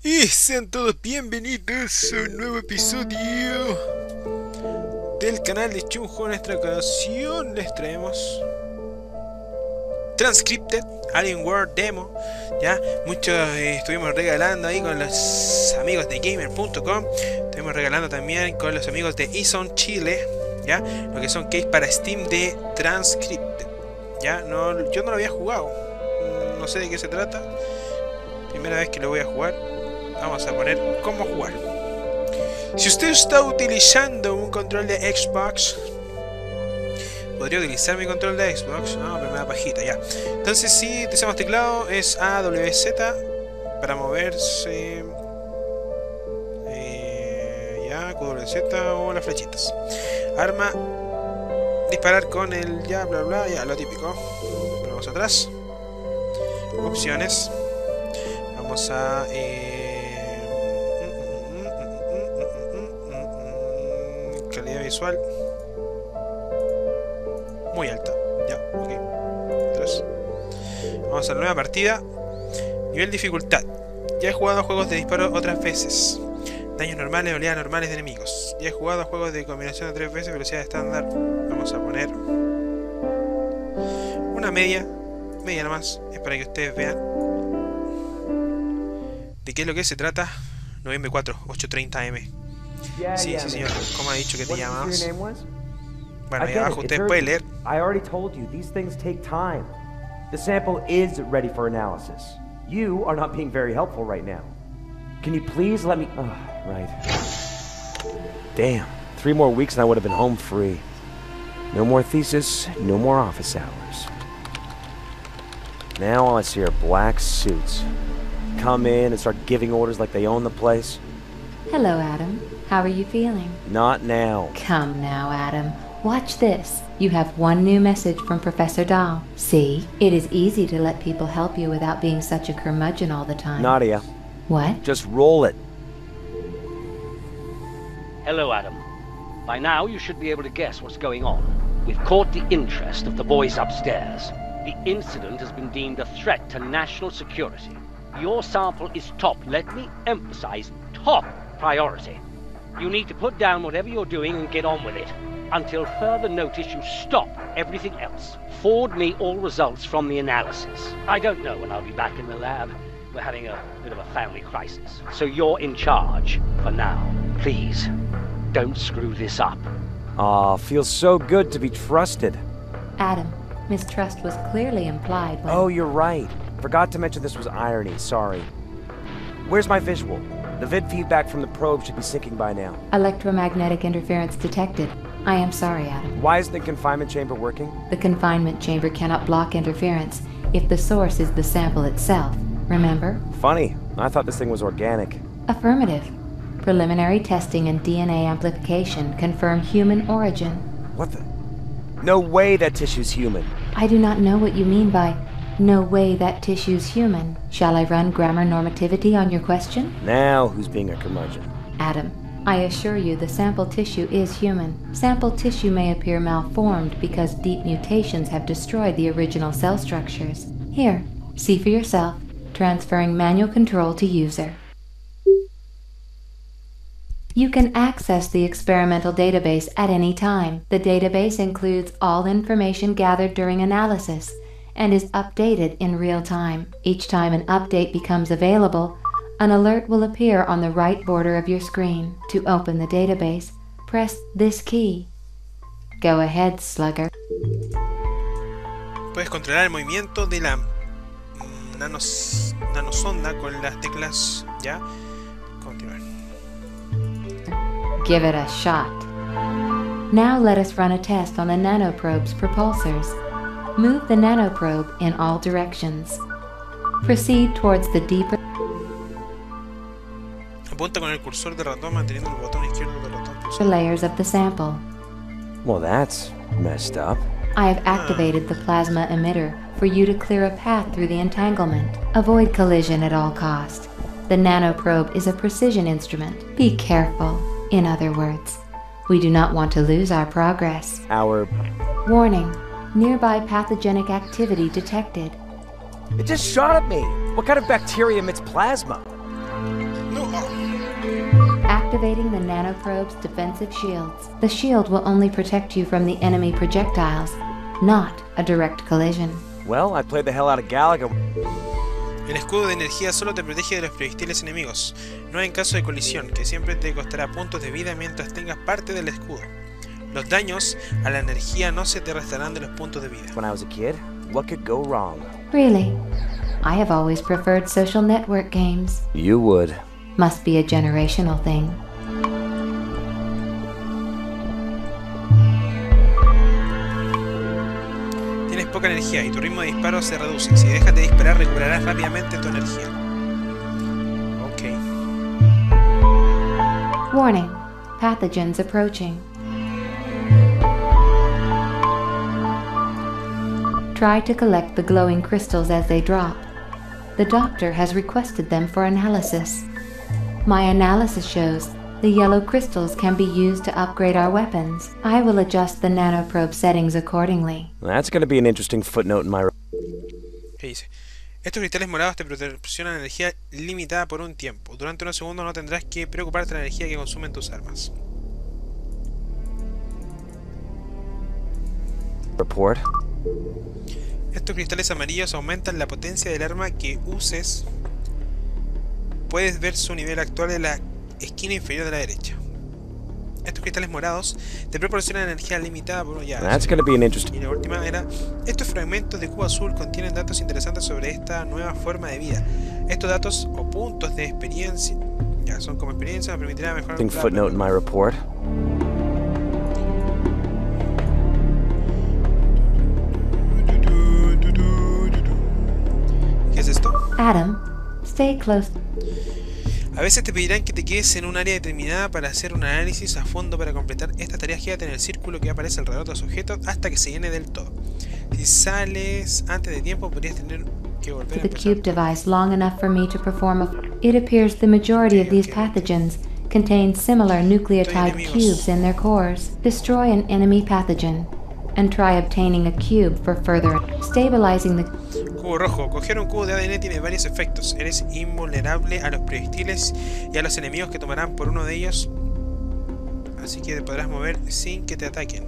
Y sean todos bienvenidos a un nuevo episodio del canal de Chunjo. En esta ocasión les traemos Transcripted Alien World Demo. Ya, muchos estuvimos regalando ahí con los amigos de Gamer.com. Estuvimos regalando también con los amigos de Ison Chile, ya, lo que son keys para Steam de Transcripted. Ya, yo no lo había jugado, no sé de qué se trata. Primera vez que lo voy a jugar. Vamos a poner cómo jugar. Si usted está utilizando un control de Xbox, podría utilizar mi control de Xbox. No, pero me da pajita, ya. Entonces, si utilizamos teclado, es AWZ para moverse. Ya, QWZ o las flechitas. Arma, disparar con el ya, bla bla, ya, lo típico. Vamos atrás. Opciones. Vamos a calidad visual muy alta. Ya, ok. 3. Vamos a la nueva partida. Nivel dificultad. Ya he jugado a juegos de disparo otras veces. Daños normales, oleadas normales de enemigos. Ya he jugado a juegos de combinación de 3 veces, velocidad estándar. Vamos a poner una media nomás. Es para que ustedes vean de qué es lo que se trata. Noviembre 4, 8:30 am. Sí, sí, señor. ¿Cómo ha dicho que te llamas? Bueno, ahí abajo usted puede leer. I already told you, these things take time. The sample is ready for analysis. You are not being very helpful right now. Can you please let me... Oh, right. Damn, 3 more weeks and I would have been home free. No more thesis, no more office hours. Now all I see are black suits. Come in and start giving orders like they own the place. Hello, Adam. How are you feeling? Not now. Come now, Adam. Watch this. You have one new message from Professor Dahl. See? It is easy to let people help you without being such a curmudgeon all the time. Nadia. What? Just roll it. Hello, Adam. By now, you should be able to guess what's going on. We've caught the interest of the boys upstairs. The incident has been deemed a threat to national security. Your sample is top, let me emphasize, top priority. You need to put down whatever you're doing and get on with it. Until further notice, you stop everything else. Forward me all results from the analysis. I don't know when I'll be back in the lab. We're having a bit of a family crisis. So you're in charge for now. Please, don't screw this up. Aw, feels so good to be trusted. Adam, mistrust was clearly implied when... Oh, you're right. Forgot to mention this was irony, sorry. Where's my visual? The vid feedback from the probe should be syncing by now. Electromagnetic interference detected. I am sorry, Adam. Why isn't the confinement chamber working? The confinement chamber cannot block interference if the source is the sample itself. Remember? Funny. I thought this thing was organic. Affirmative. Preliminary testing and DNA amplification confirm human origin. What the? No way that tissue's human. I do not know what you mean by no way that tissue's human. Shall I run grammar normativity on your question? Now who's being a curmudgeon? Adam, I assure you the sample tissue is human. Sample tissue may appear malformed because deep mutations have destroyed the original cell structures. Here, see for yourself. Transferring manual control to user. You can access the experimental database at any time. The database includes all information gathered during analysis and is updated in real time. Each time an update becomes available, an alert will appear on the right border of your screen. To open the database, press this key. Go ahead, Slugger. Puedes controlar el movimiento de la nanosonda con las teclas. Ya. Continuar. Give it a shot. Now let us run a test on the nanoprobe's propulsors. Move the nanoprobe in all directions. Proceed towards the deeper... Apunta con el cursor de ratón manteniendo el botón izquierdo del ratón pulsado. layers of the sample. Well, that's messed up. I have activated the plasma emitter for you to clear a path through the entanglement. Avoid collision at all cost. The nanoprobe is a precision instrument. Be careful. In other words, we do not want to lose our progress. Our... Warning. Nearby pathogenic activity detected. It just shot at me! What kind of bacteria emits plasma? Activating the nanoprobe's defensive shields. The shield will only protect you from the enemy projectiles, not a direct collision. Well, I played the hell out of Galaga. El escudo de energía solo te protege de los proyectiles enemigos, no en caso de colisión, que siempre te costará puntos de vida mientras tengas parte del escudo. Los daños a la energía no se te restarán de los puntos de vida. When I was a kid, what could go wrong? Really? I have always preferred social network games. You would. Must be a generational thing. Tienes poca energía y tu ritmo de disparo se reduce. Si dejas de disparar, recuperarás rápidamente tu energía. Ok. Warning. Pathogens approaching. Try to collect the glowing crystals as they drop. The doctor has requested them for analysis. My analysis shows the yellow crystals can be used to upgrade our weapons. I will adjust the nanoprobe settings accordingly. That's going to be an interesting footnote in my... ¿Qué dice? Estos cristales morados te proporcionan energía limitada por un tiempo. Durante unos segundos no tendrás que preocuparte de la energía que consumen tus armas. Report. Estos cristales amarillos aumentan la potencia del arma que uses. Puedes ver su nivel actual en la esquina inferior de la derecha. Estos cristales morados te proporcionan energía limitada por ya. That's going to be an interesting... Y la última era, estos fragmentos de cubo azul contienen datos interesantes sobre esta nueva forma de vida. Estos datos o puntos de experiencia, ya son como experiencia, me permitirá mejorar... footnote in my report. ¿Qué es esto? Adam, stay close. A veces te pedirán que te quedes en un área determinada para hacer un análisis a fondo. Para completar estas tareas, quédate en el círculo que aparece alrededor de los objetos hasta que se llene del todo. Si sales antes de tiempo, podrías tener que volver a The empezar. cube device long enough for me to perform a... It appears the majority of these pathogens contain similar nucleotide cubes in their cores. Destroy an enemy pathogen and try obtaining a cube for further stabilizing the... Cubo rojo. Coger un cubo de ADN tiene varios efectos. Eres invulnerable a los proyectiles y a los enemigos que tomarán por uno de ellos. Así que te podrás mover sin que te ataquen.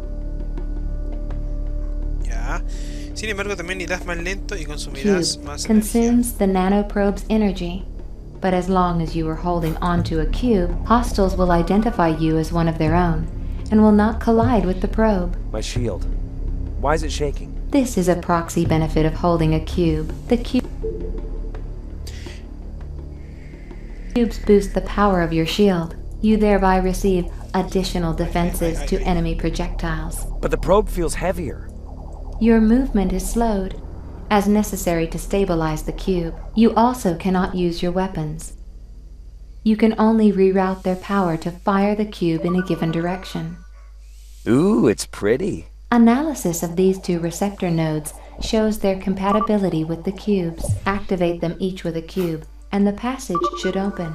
Ya. Sin embargo, también irás más lento y consumirás Cube más energía. consumes the nanoprobe's energy. But as long as you are holding onto a cube, hostiles will identify you as one of their own and will not collide with the probe. My shield. Why is it shaking? This is a proxy benefit of holding a cube. The cubes boost the power of your shield. You thereby receive additional defenses to enemy projectiles. But the probe feels heavier. Your movement is slowed, as necessary to stabilize the cube. You also cannot use your weapons. You can only reroute their power to fire the cube in a given direction. Ooh, it's pretty. Analysis of these two receptor nodes shows their compatibility with the cubes. Activate them each with a cube, and the passage should open.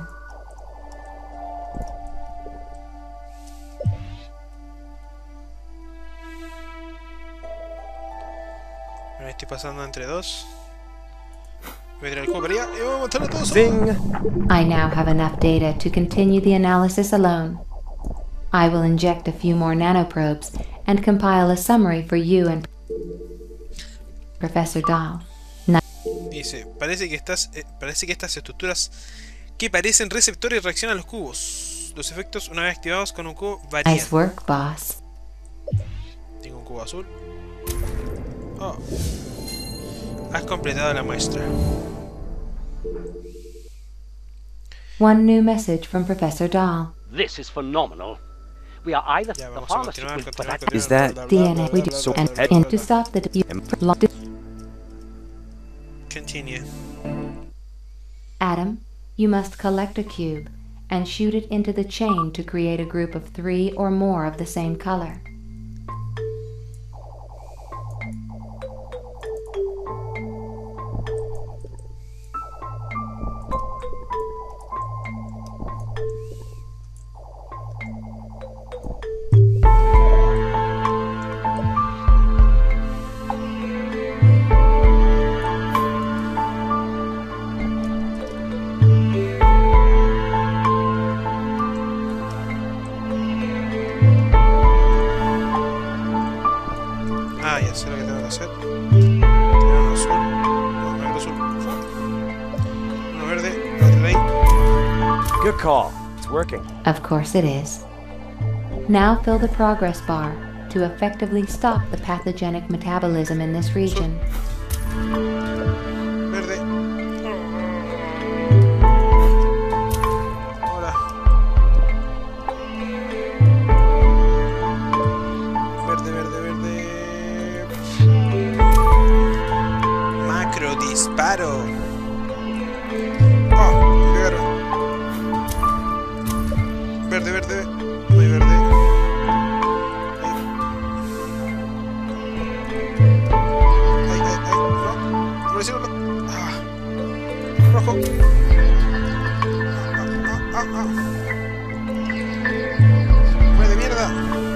Me estoy pasando entre dos. Voy a tirar el juego para allá y vamos a matar a todos. Zing! I now have enough data to continue the analysis alone. I will inject a few more nanoprobes and compile a summary for you and Professor Dahl. Dice, parece que estas estructuras que parecen receptores reaccionan a los cubos. Los efectos, una vez activados con un cubo, varían. Nice work, boss. Tengo un cubo azul. Oh. Has completado la muestra. One new message from Professor Dahl. This is phenomenal. We are either Ya, the vamos a pharmaceutical continuar, continuar, product- Is that DNA we do and to stop the Continue. Adam, you must collect a cube and shoot it into the chain to create a group of 3 or more of the same color. puedo hacer. Tirar uno azul. No, me azul. Uno verde. Otro ahí. Good call. It's working. Of course it is. Now fill the progress bar to effectively stop the pathogenic metabolism in this region. Verde. Ahora. Verde, verde, verde. Macro disparo. Oh, pegaron. Verde, verde. Muy verde. Rojo. ¡Muere de mierda!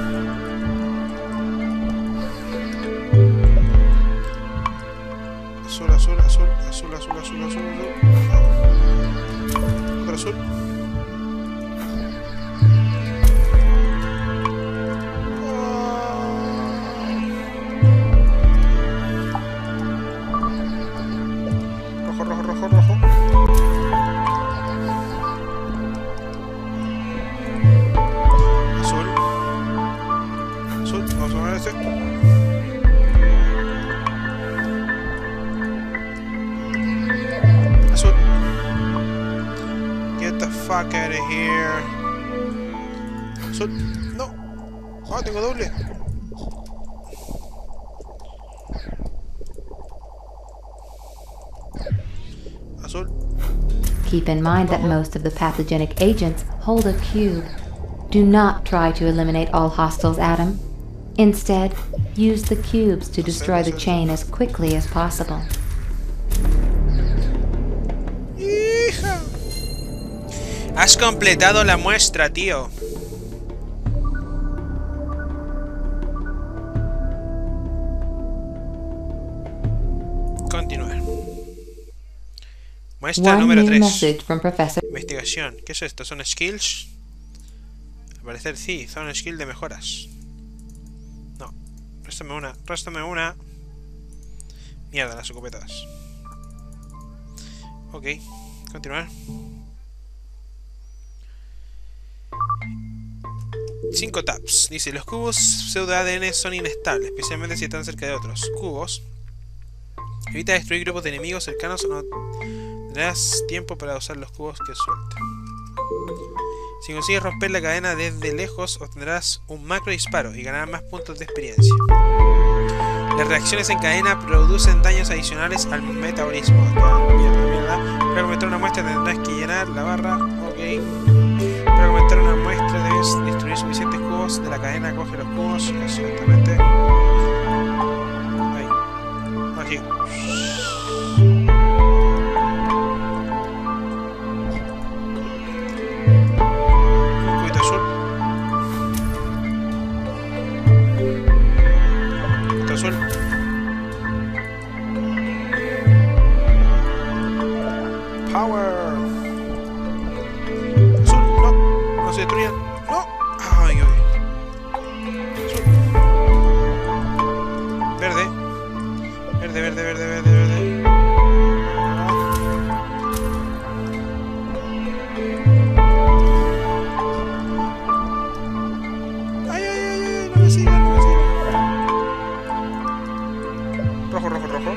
Azul, azul, azul, azul, azul, azul, azul, azul. Otro azul. Rojo, rojo, rojo, rojo. Azul. Azul. Vamos a poner este. Azul. Get the fuck out of here. Azul. No. Ah, tengo doble. Azul. Keep in mind that most of the pathogenic agents hold a cube. Do not try to eliminate all hostiles, Adam. Instead, use the cubes to destroy the chain as quickly as possible. ¡Hija! Has completado la muestra, tío. Continuar. Muestra One número new 3. message from Professor. Investigación. ¿Qué es esto? ¿Son skills? Al parecer sí, son skills de mejoras. No. Réstame una. Réstame una. Mierda, las escopetas. Ok. Continuar. 5 taps. Dice, los cubos pseudo-ADN son inestables, especialmente si están cerca de otros cubos. Evita destruir grupos de enemigos cercanos o no tendrás tiempo para usar los cubos que suelta. Si consigues romper la cadena desde lejos, obtendrás un macro disparo y ganarás más puntos de experiencia. Las reacciones en cadena producen daños adicionales al metabolismo. Mierda. Para comentar una muestra tendrás que llenar la barra. Ok. Para comentar una muestra debes destruir suficientes cubos de la cadena. Coge los cubos. Absolutamente. Ahí. Aquí. Power. Azul, no, no se destruyan. No. Ay, ay. Azul. Verde. Verde, verde, verde, verde, verde. Ay, ay, ay, ay, no me sigan, no me sigan. Rojo, rojo, rojo.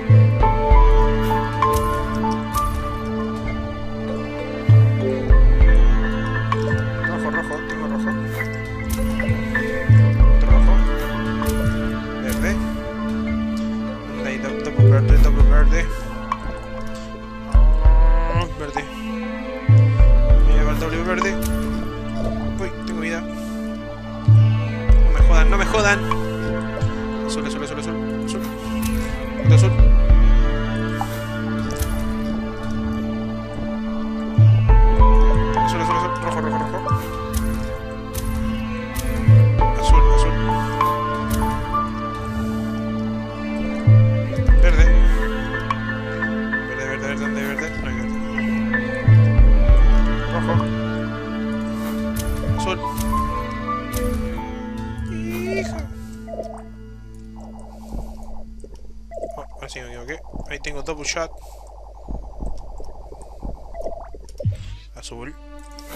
Verde. Oh, verde. Me lleva el W verde. Uy, tengo vida. No me jodan, no me jodan. Azul, azul, azul, azul. Azul. Otro azul. Azul, azul, azul. Rojo, rojo, rojo. Azul, azul. Verde. ¿Dónde hay verde? No hay verde. Rojo. Azul. Hija. sí, me equivoqué. Ahí tengo double shot. Azul.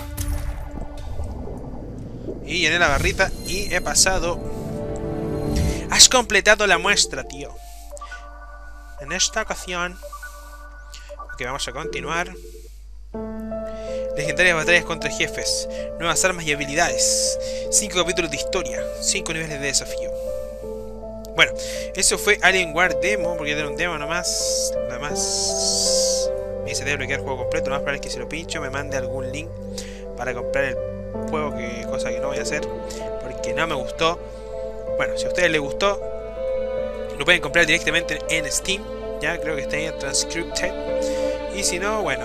Y llené la barrita y he pasado. Has completado la muestra, tío. En esta ocasión. Ok, vamos a continuar. Legendarias batallas contra jefes. Nuevas armas y habilidades. 5 capítulos de historia. 5 niveles de desafío. Bueno, eso fue Alienware Demo, porque era un demo nomás. Nada más. Me dice debe bloquear el juego completo. Lo más probable es que si lo pincho me mande algún link para comprar el juego, cosa que no voy a hacer porque no me gustó. Bueno, si a ustedes les gustó, lo pueden comprar directamente en Steam. Ya creo que está ahí en Transcripted. Y si no, bueno,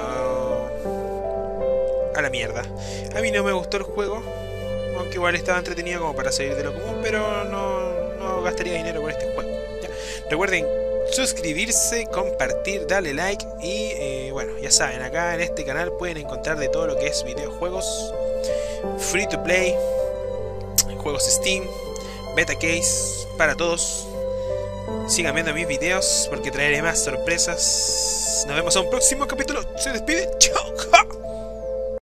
a la mierda. A mí no me gustó el juego, aunque igual estaba entretenido como para salir de lo común, pero no gastaría dinero por este juego. ¿Ya? Recuerden suscribirse, compartir, darle like y bueno, ya saben, acá en este canal pueden encontrar de todo lo que es videojuegos free to play, juegos Steam, beta case para todos. Sigan viendo mis videos porque traeré más sorpresas. Nos vemos a un próximo capítulo. Se despide. Chao.